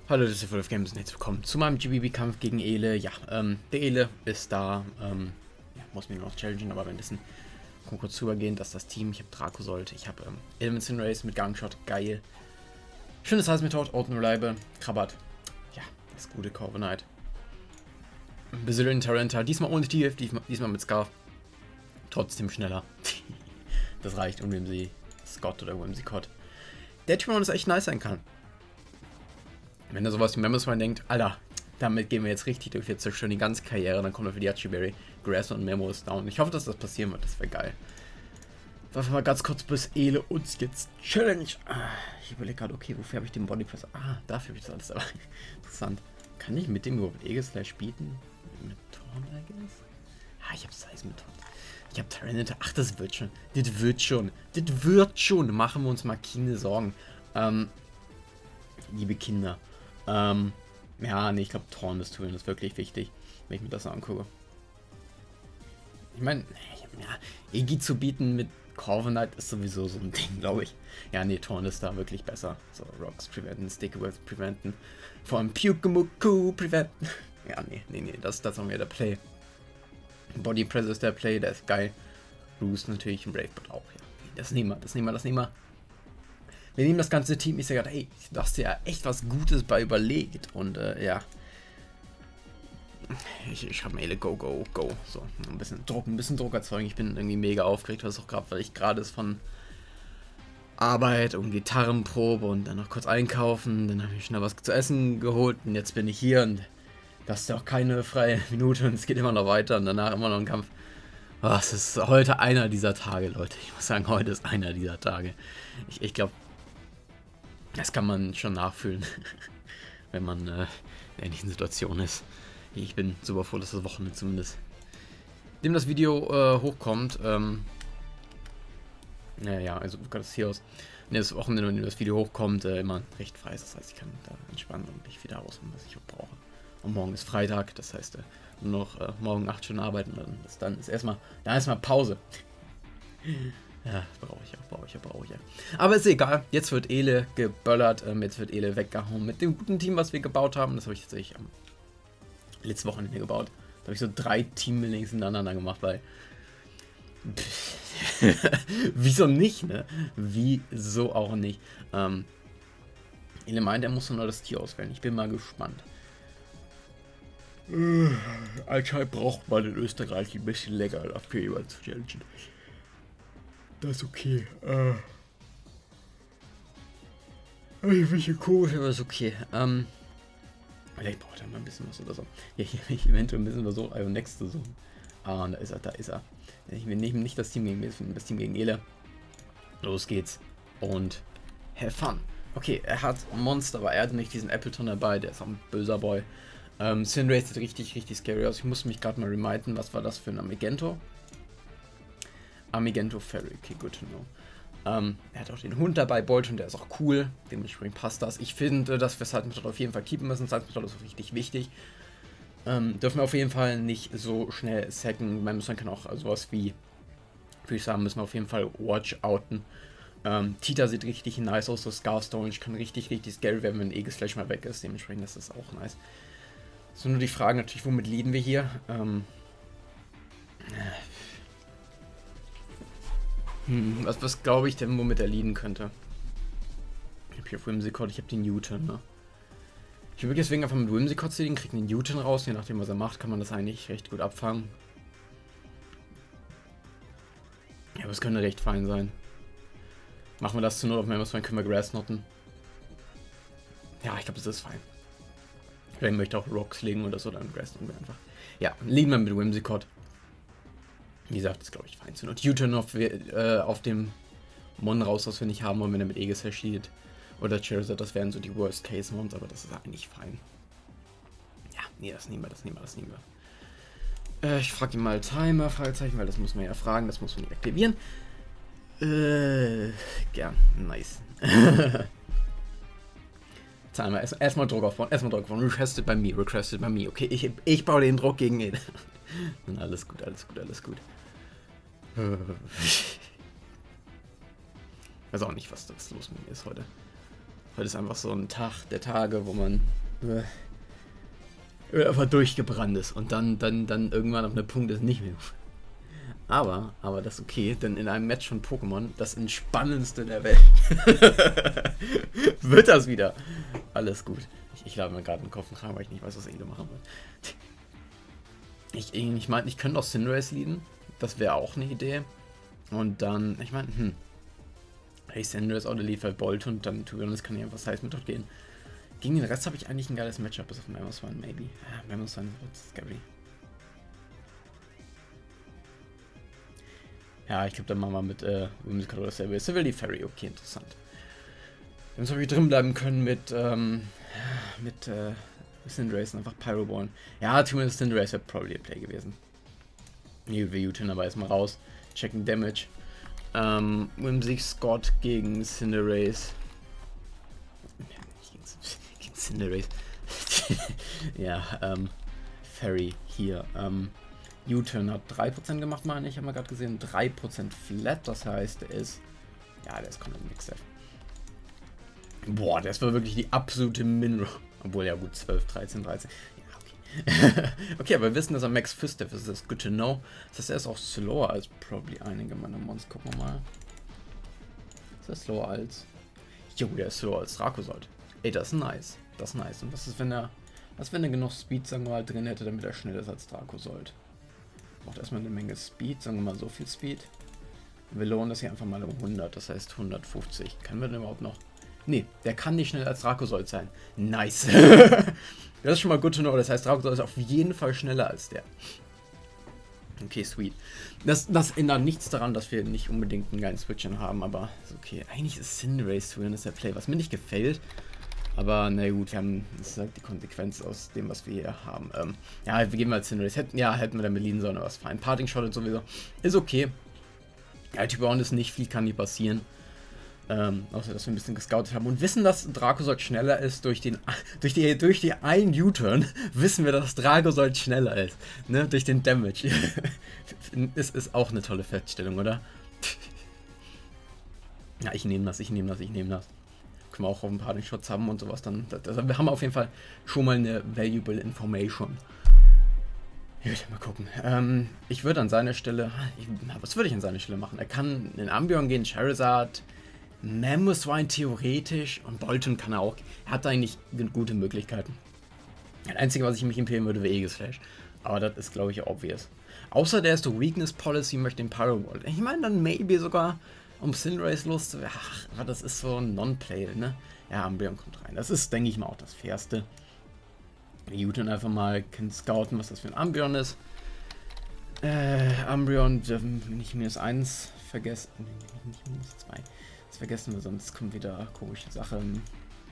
Hallo, das ist Wolf Games und herzlich willkommen zu meinem GBB-Kampf gegen Ele. Ja, der Ele ist da. Ja, muss mir nur noch challengen, aber währenddessen kurz zu übergehen, dass das Team, ich habe Dracozold, ich habe Element Sin Race mit Gangshot, geil. Schönes Heißmethod, Oten Reliable, Krabat. Ja, das gute Corviknight. Bazillion Taranta, diesmal ohne TF, diesmal mit Scarf. Trotzdem schneller. Das reicht, um Whimsy Scott oder Whimsy Cod. Der Timon ist echt nice sein kann. Wenn er sowas wie Mammothman denkt, Alter, damit gehen wir jetzt richtig durch, wir zerstören die ganze Karriere, dann kommt er für die Archieberry, Grass und Memo ist down. Ich hoffe, dass das passieren wird, das wäre geil. Warte mal ganz kurz, bis Ele uns jetzt Challenge. Ich überlege gerade, okay, wofür habe ich den Bodypress? Dafür habe ich das alles dabei. Interessant. Kann ich mit dem überhaupt Aegislash bieten? Mit Torn, I guess? Ich habe Seismethod. Ich habe Tyranitar. Ach, das wird schon. Das wird schon. Das wird schon. Machen wir uns mal keine Sorgen. Liebe Kinder. Ja, nee, ich glaube, Torn ist tun, ist wirklich wichtig, wenn ich mir das angucke. Ich meine, ja, Egi zu bieten mit Corviknight ist sowieso so ein Ding, glaube ich. Ja, nee, Torn ist da wirklich besser. So, Rocks preventen, Stickworth preventen, vor allem Pukemuku preventen. Ja, nee, das haben wir der Play. Body Press ist der Play, der ist geil. Roost natürlich und Bravebot auch, ja. Das nehmen wir. Wir nehmen das ganze Team. Ich sage gerade, hey, du hast ja echt was Gutes bei überlegt. Und ja. Ich habe Mail, go. So, ein bisschen Druck erzeugen. Ich bin irgendwie mega aufgeregt, was auch gerade, weil ich gerade ist von Arbeit und Gitarrenprobe und dann noch kurz einkaufen. Dann habe ich schnell was zu essen geholt und jetzt bin ich hier und das ist ja auch keine freie Minute und es geht immer noch weiter und danach immer noch ein Kampf. Es ist heute einer dieser Tage, Leute. Ich muss sagen, heute ist einer dieser Tage. Ich glaube, das kann man schon nachfühlen, wenn man in einer ähnlichen Situation ist. Ich bin super froh, dass das Wochenende zumindest, dem das Video hochkommt, naja, also das hier aus, das Wochenende, wenn das Video hochkommt, immer recht frei ist. Das heißt, ich kann da entspannen und mich wieder rausholen, was ich auch brauche. Und morgen ist Freitag, das heißt, nur noch morgen 8 Stunden arbeiten und dann ist erstmal Pause. Ja, brauche ich ja. Aber ist egal, jetzt wird Ele geböllert, jetzt wird Ele weggehauen mit dem guten Team, was wir gebaut haben. Das habe ich tatsächlich am letzten Wochenende gebaut. Da habe ich so 3 Team-Buildings hintereinander gemacht, weil wieso nicht, ne? Wieso auch nicht? Ele meint, er muss nur das Tier auswählen. Ich bin mal gespannt. Anscheinend braucht man in Österreich ein bisschen länger dafür, jemanden zu challengen. Das ist okay. Ein bisschen komisch, aber ist okay. Vielleicht braucht er mal ein bisschen was oder so. Ja, ich eventuell ein bisschen was so. Also nächste so. Und da ist er. Wir nehmen nicht das Team gegen Ele. Los geht's. Und have fun. Okay, er hat Monster, aber er hat nicht diesen Appleton dabei. Der ist auch ein böser Boy. Sin Race sieht richtig scary aus. Ich muss mich gerade mal reminden, was war das für ein Amigento? Amigento Fairy, okay, good to know. Er hat auch den Hund dabei, Bolt, und der ist auch cool. Dementsprechend passt das. Ich finde, dass wir Seismethod auf jeden Fall keepen müssen. Seismethod ist richtig wichtig. Dürfen wir auf jeden Fall nicht so schnell sacken. Man kann auch sowas wie, würde ich sagen, müssen wir auf jeden Fall watch-outen. Tita sieht richtig nice aus, so Scarstone. Ich kann richtig scary werden, wenn Aegislash mal weg ist. Dementsprechend ist das auch nice. So, nur die Frage natürlich, womit leaden wir hier? Was glaube ich denn, womit er leaden könnte? Ich habe hier Whimsy Cod, ich habe den Newton, ne? Ich würde deswegen einfach mit Whimsy Cod leaden, kriege den Newton raus, je nachdem was er macht, kann man das eigentlich recht gut abfangen. Ja, aber es könnte recht fein sein. Machen wir das zur Not auf Mammothman, können wir Grass noten. Ja, ich glaube, das ist fein. Wenn möchte auch Rocks legen oder so, dann Grass noten wir einfach. Ja, leaden wir mit Whimsy Cod. Wie gesagt, das glaube ich fein zu. Und U-Turn auf dem Mon raus, was wir nicht haben wollen, wenn er mit Aegislash leadet. Oder Charizard, das wären so die Worst-Case-Mons, aber das ist eigentlich fein. Ja, nee, das nehmen wir. Ich frage ihn mal Timer, Fragezeichen, weil das muss man ja fragen, das muss man nicht aktivieren. Gern, nice. Timer, erstmal Druck aufbauen, requested by me, okay, ich baue den Druck gegen ihn. Alles gut. Weiß auch nicht, was los mit mir ist heute. Heute ist einfach so ein Tag der Tage, wo man einfach durchgebrannt ist und dann irgendwann auf einem Punkt ist nicht mehr. Aber das ist okay, denn in einem Match von Pokémon, das entspannendste der Welt, wird das wieder. Alles gut. Ich lade mir gerade einen Kopf und Kragen, weil ich nicht weiß, was Ede machen will. Ich meine, ich könnte auch Cinderace leaden. Das wäre auch eine Idee. Und dann, ich meine, hey, Cinderace oder Lead bei Bolt und dann, to be honest, kann ich einfach Seismithod gehen. Gegen den Rest habe ich eigentlich ein geiles Matchup, bis auf Mamoswine, maybe. Ja, Mamoswine wird scary. Ja, ich glaube, dann machen wir mit Whimsicott oder Civil Fairy. Okay, interessant. Wir müssen drin bleiben können mit Cinderace und einfach Pyroborn. Ja, zumindest Cinderace wäre probably a Play gewesen. Hier wir U-Turn aber erstmal raus. Checken Damage. Whimsicott gegen Cinderace. Gegen Cinderace. Ja, Fairy hier. U-Turn hat 3% gemacht, meine ich, haben wir gerade gesehen. 3% flat, das heißt, der ist komplett mixed. Boah, das war wirklich die absolute Min-Roll. Obwohl, ja gut, 12, 13. Ja, okay. Okay, aber wir wissen, dass er Max Fistiff ist, das ist good to know. Das heißt, er ist auch slower als probably einige meiner Mons. Gucken wir mal. Ist er slower als... Jo, der ist slower als Dracozold. Ey, das ist nice. Das ist nice. Und was ist, wenn er genug Speed, sagen wir mal, drin hätte, damit er schneller ist als Dracozold? Braucht erstmal eine Menge Speed, sagen wir mal so viel Speed. Wir lohnen das hier einfach mal um 100, das heißt 150. Können wir denn überhaupt noch... Nee, der kann nicht schneller als Dracozold sein. Nice. Das ist schon mal gut to know. Das heißt, Dracozold ist auf jeden Fall schneller als der. Okay, sweet. Das ändert nichts daran, dass wir nicht unbedingt einen geilen Switchen haben, aber ist okay. Eigentlich ist Cinderace zu ist der Play, was mir nicht gefällt. Aber na gut, das ist halt die Konsequenz aus dem, was wir hier haben. Ja, wir gehen mal Cinderace. Hätten wir dann beliehen sollen, aber was fein. Parting Shot sowieso. Ist okay. Ja, Typ ist nicht viel, kann nie passieren. Außer, dass wir ein bisschen gescoutet haben und wissen, dass Dracozold schneller ist durch die einen U-Turn, wissen wir, dass Dracozold schneller ist, ne, durch den Damage. ist auch eine tolle Feststellung, oder? Ja, ich nehme das. Können wir auch auf ein paar Shots haben und sowas dann. Wir haben auf jeden Fall schon mal eine valuable information. Gut, mal gucken. Ich würde an seiner Stelle, was würde ich an seiner Stelle machen? Er kann in Ambion gehen, Charizard, Mamoswine theoretisch und Bolton kann er auch. Er hat eigentlich gute Möglichkeiten. Das Einzige, was ich mich empfehlen würde, wäre Aegislash. Aber das ist, glaube ich, obvious. Außer der ist so Weakness Policy, möchte den Pyrobolt. Ich meine, dann maybe sogar um Cinderace loszuwerden. Ach, aber das ist so ein Non-Play, ne? Ja, Ambion kommt rein. Das ist, denke ich mal, auch das Fairste. U-Turn einfach mal scouten, was das für ein Ambion ist. Ambion, nicht -1 vergessen. Nicht -2. Das vergessen wir, sonst kommen wieder komische Sachen.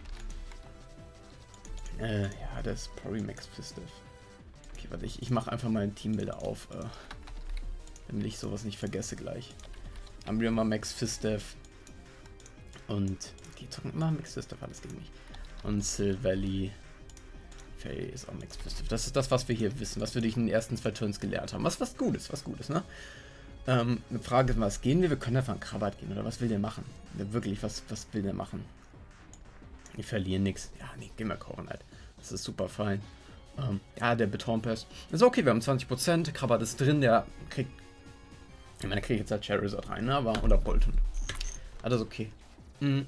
Ja, das ist probably Max Fistiff. Okay, warte, ich mache einfach mal ein Teambilder auf, damit ich sowas nicht vergesse gleich. Haben wir mal Max Fistiff und die zocken immer Max Fistiff, alles gegen mich. Und Silvally Fairy ist auch Max Fistiff. Das ist das, was wir hier wissen, was wir durch den ersten 2 Turns gelernt haben. Was Gutes, ne? Eine Frage ist, was gehen wir? Wir können einfach an Krabat gehen, oder was will der machen? Ja, wirklich, was will der machen? Wir verlieren nichts. Ja, nee, gehen wir Coronite. Das ist super fein. Ja, der Betonpass. Ist okay, wir haben 20%. Krabat ist drin, der kriegt. Ich meine, der kriegt jetzt halt Charizard rein, ne? Aber, oder Bolton. Alles okay. Die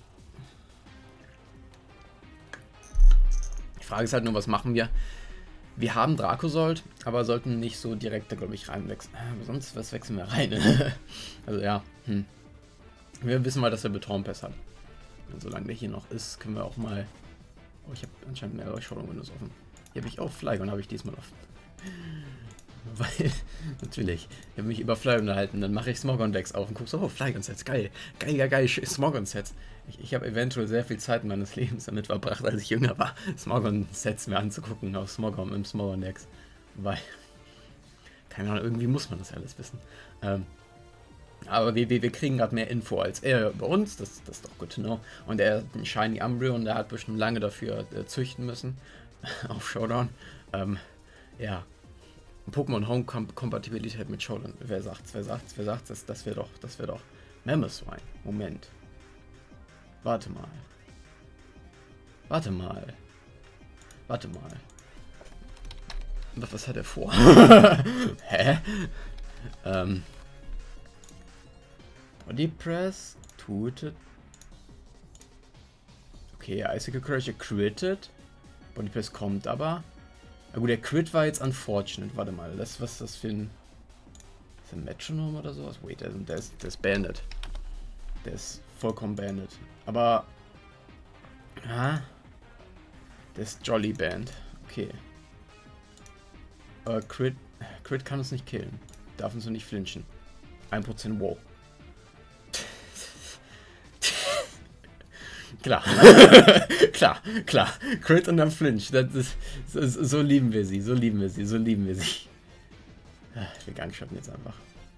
Frage ist halt nur, was machen wir? Wir haben Dracozold, aber sollten nicht so direkt, glaube ich, reinwechseln. Sonst, was wechseln wir rein? Also ja, wir wissen mal, dass er Betonpass hat. Und solange der hier noch ist, können wir auch mal... Oh, ich habe anscheinend mehrere Showdown-Windows offen. Hier habe ich auch Flygon, habe ich diesmal offen. Weil, natürlich, ich habe mich über Flygon unterhalten, dann mache ich Smogon-Decks auf und gucke so, oh, Flygon-Sets, geil, Smogon-Sets. Ich habe eventuell sehr viel Zeit meines Lebens damit verbracht, als ich jünger war, Smogon-Sets mir anzugucken auf Smogon im Smogon-Decks. Weil, keine Ahnung, irgendwie muss man das alles wissen. Aber wir kriegen gerade mehr Info als er bei uns, das ist doch good to know. Und er hat einen Shiny Umbreon, der hat bestimmt lange dafür züchten müssen, auf Showdown. Ja. Pokémon Home Kompatibilität mit Showdown. Wer sagt's? Das wäre doch Mamoswine. Moment. Warte mal. Warte mal. Warte mal. Was hat er vor? Hä? Body Press. Tooted. Okay, Icicle Courage critted. Body Press kommt aber. Na gut, der Crit war jetzt unfortunate. Warte mal, was ist das für ein... Ist ein Metronome oder sowas? Wait, der ist banded. Der ist vollkommen banded. Aber... Ah, der ist Jolly Band. Okay. Crit kann uns nicht killen. Darf uns nicht flinchen. 1% wow. Klar. klar. Crit und dann Flinch. So lieben wir sie. Wir gangshotten jetzt einfach.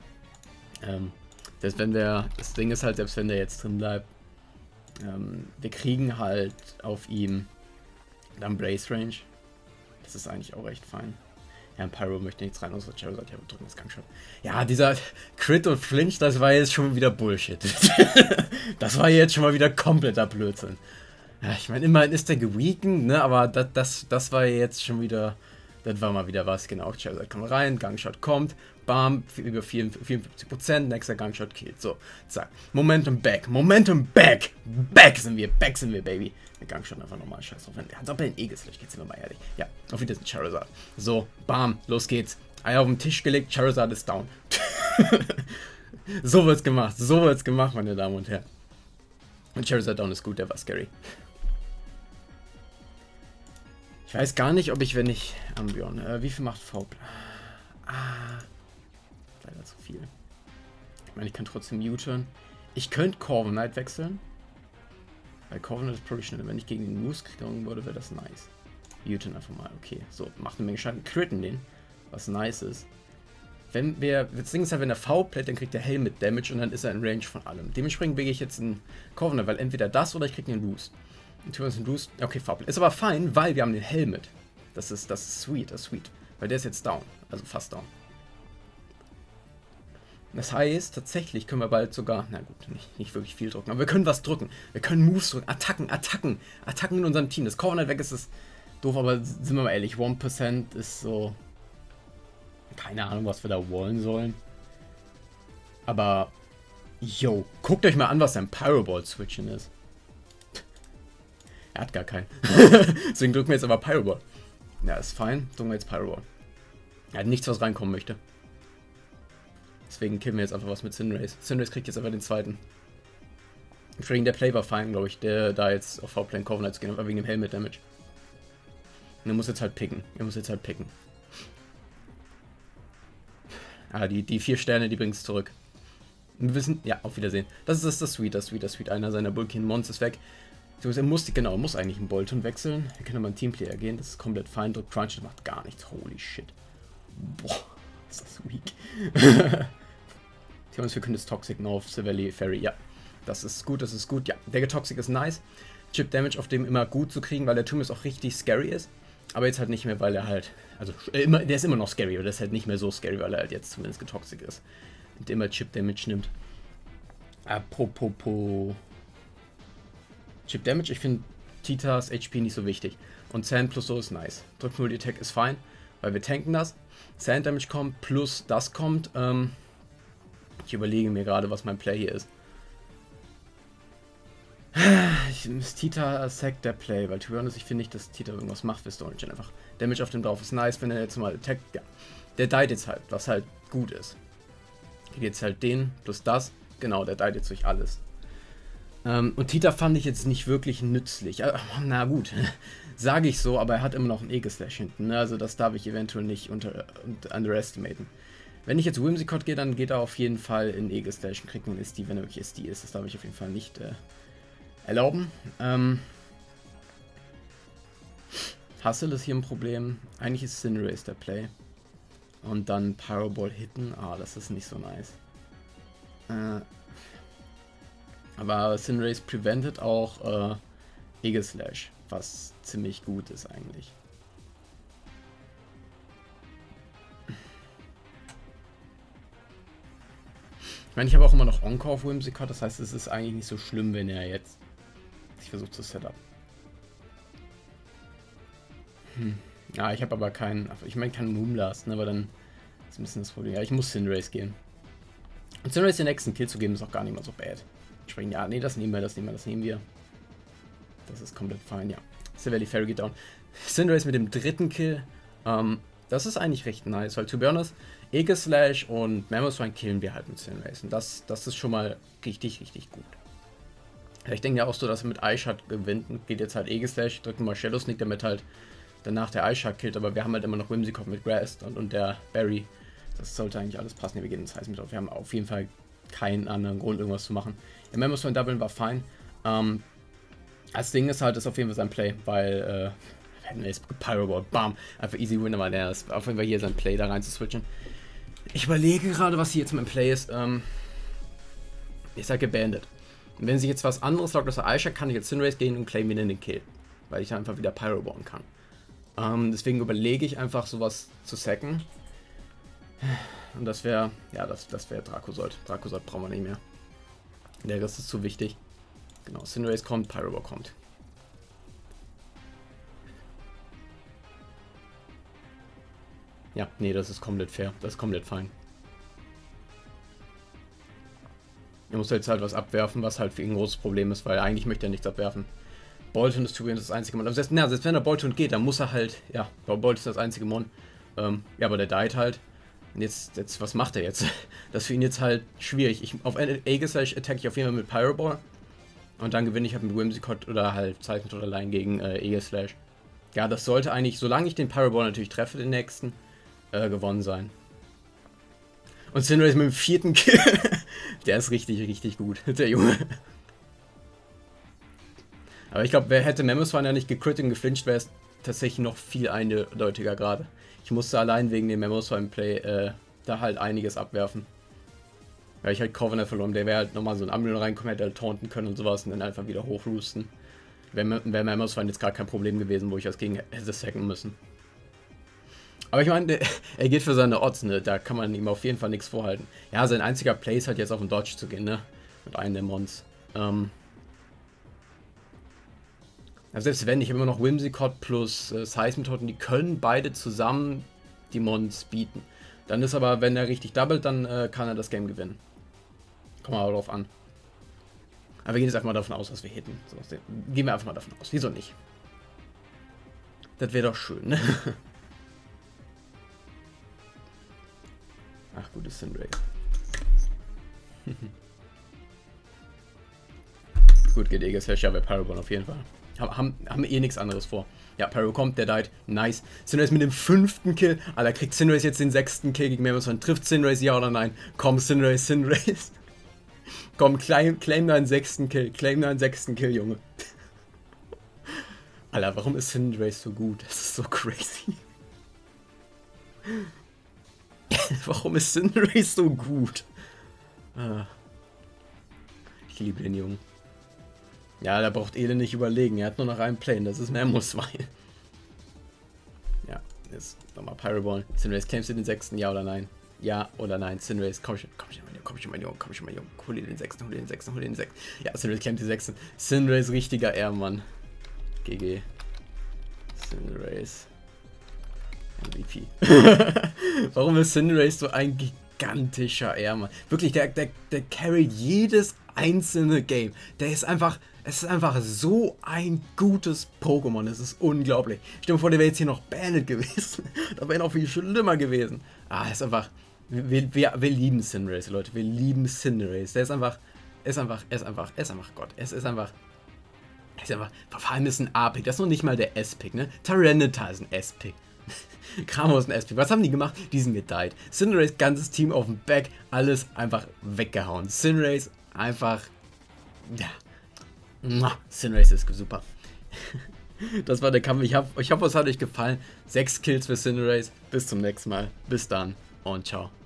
Das Ding ist halt, selbst wenn der jetzt drin bleibt, wir kriegen halt auf ihm dann Brace Range. Das ist eigentlich auch recht fein. Ja, ein Pyro möchte nichts rein, außer Charizard. Ja, wir drücken das Gangshot. Ja, dieser Crit und Flinch, das war jetzt schon wieder Bullshit. Das war jetzt schon mal wieder kompletter Blödsinn. Ja, ich meine, immerhin ist der geweakened, ne, aber das war jetzt schon wieder... Das war mal wieder was, genau. Charizard kommt rein, Gangshot kommt, bam, über 54%, nächster Gangshot killt. So, zack. Momentum back, back sind wir, Baby. Der Gangshot einfach nochmal, scheiß drauf. Als ob er ein Aegislash geht, sind wir mal ehrlich. Ja, auf Wiedersehen, Charizard. So, bam, los geht's. Eier auf den Tisch gelegt, Charizard ist down. So wird's gemacht, meine Damen und Herren. Und Charizard down ist gut, der war scary. Ich weiß gar nicht, ob ich, wenn ich Ambion, wie viel macht Faub? Leider zu viel. Ich meine, ich kann trotzdem U-Turn. Ich könnte Corviknight wechseln. Weil Corviknight ist probably schneller. Wenn ich gegen den Moose kriegen würde, wäre das nice. U-Turn einfach mal, okay. So, macht eine Menge Schaden. Critten den, was nice ist. Das Ding ist halt, wenn er V-Plätt, dann kriegt er Helmet Damage und dann ist er in Range von allem. Dementsprechend wäge ich jetzt einen Corviknight, weil entweder das oder ich kriege einen Loose. Okay, V-Plätt. Ist aber fein, weil wir haben den Helmet. Das ist sweet. Weil der ist jetzt down. Also fast down. Das heißt, tatsächlich können wir bald sogar, na gut, nicht wirklich viel drücken, aber wir können was drücken. Wir können Moves drücken, Attacken in unserem Team. Das Corviknight weg ist doof, aber sind wir mal ehrlich, 1% ist so, keine Ahnung, was wir da wollen sollen. Aber, yo, guckt euch mal an, was ein Pyroball-Switchen ist. Er hat gar keinen. Deswegen drücken wir jetzt aber Pyroball. Ja, ist fein, drücken wir jetzt Pyroball. Er hat nichts, was reinkommen möchte. Deswegen killen wir jetzt einfach was mit Cinderace. Cinderace kriegt jetzt einfach den zweiten. Deswegen der Play war fein, glaube ich, der da jetzt auf V-Play Corviknight zu gehen, aber wegen dem Helmet Damage. Und er muss jetzt halt picken. Ah, die 4 Sterne, die bringen es zurück. Und wir wissen, ja, auf Wiedersehen. Das ist das Sweet. Einer seiner Bulkin Mons ist weg. Er muss eigentlich einen Bolton wechseln. Wir können mal einen Teamplayer gehen, das ist komplett fein. Drückt Crunch, das macht gar nichts. Holy shit. Boah, ist das weak. Wir können das Toxic noch auf Silverly Fairy. Ja, das ist gut. Ja, der Toxic ist nice. Chip Damage auf dem immer gut zu kriegen, weil der Turm auch richtig scary ist. Aber jetzt halt nicht mehr, weil er halt. Also, der ist immer noch scary, aber der ist halt nicht mehr so scary, weil er halt jetzt zumindest getoxic ist. Und immer Chip Damage nimmt. Apropos Chip Damage, ich finde Titas HP nicht so wichtig. Und Sand plus so ist nice. Drück Multi Attack ist fein, weil wir tanken das. Sand Damage kommt, plus das kommt. Ich überlege mir gerade, was mein Play hier ist. Tita sackt der Play, weil to be honest, ich finde nicht, dass Tita irgendwas macht für Storage. Einfach Damage auf dem drauf ist nice, wenn er jetzt mal attackt. Ja, der died jetzt halt, was halt gut ist. Kriegt jetzt halt den plus das. Genau, der died jetzt durch alles. Und Tita fand ich jetzt nicht wirklich nützlich. Na gut, sage ich so, aber er hat immer noch einen Aegislash hinten. Ne? Also das darf ich eventuell nicht underestimaten. Wenn ich jetzt Whimsicott gehe, dann geht er auf jeden Fall in Aegislash und kriegt einen SD, wenn er wirklich SD ist. Das darf ich auf jeden Fall nicht erlauben. Hustle ist hier ein Problem. Eigentlich ist Cinderace der Play. Und dann Pyroball hitten. Das ist nicht so nice. Aber Cinderace prevented auch Aegislash, was ziemlich gut ist eigentlich. Ich meine, ich habe auch immer noch Encore auf Whimsicott, das heißt, es ist eigentlich nicht so schlimm, wenn er jetzt sich versucht zu setup. Ja, ich habe aber keinen, ich meine keinen Moonblast, ne, aber dann ist ein bisschen das Problem. Ja, ich muss Cinderace gehen. Und Cinderace den nächsten Kill zu geben, ist auch gar nicht mal so bad. Entsprechend, ja, nee, das nehmen wir, das nehmen wir. Das ist komplett fein, ja. Silvally Fairy geht down. Cinderace mit dem dritten Kill, das ist eigentlich recht nice, weil to be honest, Aegislash und Mamoswine killen wir halt mit Cinderace. Und das ist schon mal richtig, richtig gut. Ja, ich denke ja auch so, dass er mit Eyeshot gewinnt. Geht jetzt halt Aegislash, drücken mal Shadow Sneak, damit halt danach der Eyeshot killt, aber wir haben halt immer noch Whimsicott mit Grass und der Barry. Das sollte eigentlich alles passen. Ja, wir gehen ins Heiß mit auf. Wir haben auf jeden Fall keinen anderen Grund, irgendwas zu machen. Der Mamoswine Doublen war fein. Das Ding ist halt, ist auf jeden Fall sein Play, weil, Pyroball, bam, einfach easy win, aber der ist auf jeden Fall hier sein Play, da rein zu switchen. Ich überlege gerade, was hier jetzt mein Play ist, ist halt gebandet. Und wenn sich jetzt was anderes lockt, außer Aisha, kann ich jetzt Cinderace gehen und claim wieder den Kill, weil ich einfach wieder Pyroballen kann. Deswegen überlege ich einfach, sowas zu sacken. Und das wäre, ja, das wäre Dracozold. Dracozold brauchen wir nicht mehr. Der Rest ist zu wichtig. Genau, Cinderace kommt, Pyroball kommt. Ja, nee, das ist komplett fair. Das ist komplett fein. Er muss jetzt halt was abwerfen, was halt für ihn ein großes Problem ist, weil eigentlich möchte er nichts abwerfen. Bolton ist das einzige Mon. Selbst wenn er Bolton geht, dann muss er halt, ja, Bolton ist das einzige Mon. Ja, aber der died halt. Und jetzt, was macht er jetzt? Das ist für ihn jetzt halt schwierig. Auf Aegislash attacke ich auf jeden Fall mit Pyroball. Und dann gewinne ich halt mit Whimsicott oder halt Zeitmethod allein gegen Aegislash. Ja, das sollte eigentlich, solange ich den Pyroball natürlich treffe, den nächsten, gewonnen sein. Und Cinderace mit dem 4. Kill. Der ist richtig, richtig gut, der Junge. Aber ich glaube, wer hätte Mamoswine ja nicht gecrittet und geflincht, wäre es tatsächlich noch viel eindeutiger gerade. Ich musste allein wegen dem Mamoswine-Play da halt einiges abwerfen. Weil ich halt Covenant verloren, der wäre halt nochmal so ein Umbreon reinkommen, hätte halt taunten können und sowas und dann einfach wieder hochroosten. Wäre Mamoswine jetzt gar kein Problem gewesen, wo ich das gegen hätte sacken müssen. Aber ich meine, er geht für seine Odds, ne? Da kann man ihm auf jeden Fall nichts vorhalten. Ja, sein einziger Play ist halt jetzt auf den Dodge zu gehen, ne? Mit einem der Mons. Also selbst wenn, ich habe immer noch Whimsicott plus Seismithod und die können beide zusammen die Mons bieten. Dann ist aber, wenn er richtig doublet, dann kann er das Game gewinnen. Kommt aber drauf an. Aber wir gehen jetzt einfach mal davon aus, dass wir hitten. So, gehen wir einfach mal davon aus. Wieso nicht? Das wäre doch schön, ne? Ach, gutes Cinderace. Gut, geht Aegislash, ja, bei Pyroball auf jeden Fall. Haben eh nichts anderes vor. Ja, Pyro kommt, der died. Nice. Cinderace mit dem 5. Kill. Alter, kriegt Cinderace jetzt den 6. Kill gegen Mamoswine. Trifft Cinderace, ja oder nein? Komm, Cinderace. Komm, claim deinen 6. Kill. Claim deinen 6. Kill, Junge. Alter, warum ist Cinderace so gut? Das ist so crazy. Warum ist Cinderace so gut? Ich liebe den Jungen. Ja, da braucht Ele nicht überlegen. Er hat nur noch einen Play. Das ist Mamoswine. Ja, jetzt nochmal Pyroball. Cinderace, claimst du den 6. Ja oder nein? Ja oder nein? Cinderace, komm schon, mein Junge. Hol dir den 6. Ja, Cinderace claimt den 6. Cinderace, richtiger Ehrmann. GG. Cinderace. MVP. Warum ist Cinderace so ein gigantischer Ehrmann? Wirklich, der carryt jedes einzelne Game. Es ist einfach so ein gutes Pokémon. Es ist unglaublich. Stell dir vor, der wäre jetzt hier noch banned gewesen. Das wäre noch viel schlimmer gewesen. Es ist einfach, wir lieben Cinderace, Leute. Wir lieben Cinderace. Der ist einfach Gott. Es ist einfach, vor allem ist ein A-Pick. Das ist noch nicht mal der S-Pick, ne? Tyranitar ist ein S-Pick. Kramo ist ein SP. Was haben die gemacht? Die sind gedeiht. Cinderace, ganzes Team auf dem Back, alles einfach weggehauen. Cinderace einfach, ja. Cinderace ist super. Das war der Kampf. Ich hoffe, es hat euch gefallen. 6 Kills für Cinderace. Bis zum nächsten Mal. Bis dann und ciao.